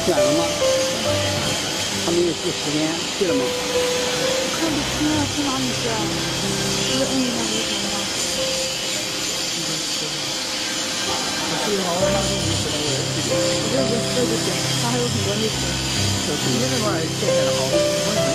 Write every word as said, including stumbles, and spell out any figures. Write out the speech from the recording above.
选了吗？他们有几时间去了吗？ 看不清啊，去哪里去啊？就是摁一下就行了吗？ 最好那就五十多人去。 我就已经试了就行，它还有很多历史。 你那块儿建的好。